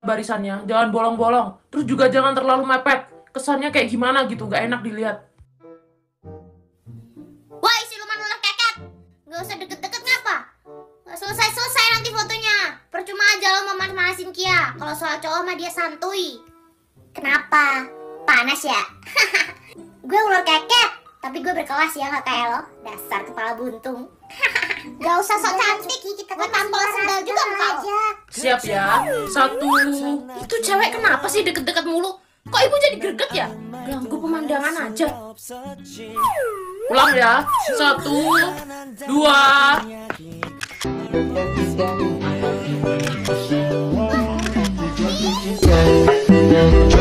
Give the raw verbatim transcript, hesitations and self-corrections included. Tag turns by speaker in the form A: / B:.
A: barisannya, jangan bolong-bolong. Terus juga jangan terlalu mepet. Kesannya kayak gimana gitu, nggak enak dilihat.
B: Wah, siluman ular keket. Nggak usah deket-deket ngapa? Nggak selesai-selesai nanti fotonya. Percuma aja lo memanas-manasin Kia. Kalau soal cowok mah dia santuy. Kenapa? Panas ya? Gue ular keket, tapi gue berkelas ya, nggak kayak lo. Dasar kepala buntung. Gak usah sok cantik, kita gue tampol sendal juga muka lo.
A: Siap ya. Satu. Itu cewek kenapa sih deket-deket mulu? Kok ibu jadi greget ya? Ganggu pemandangan aja. Ulang ya. Satu, dua.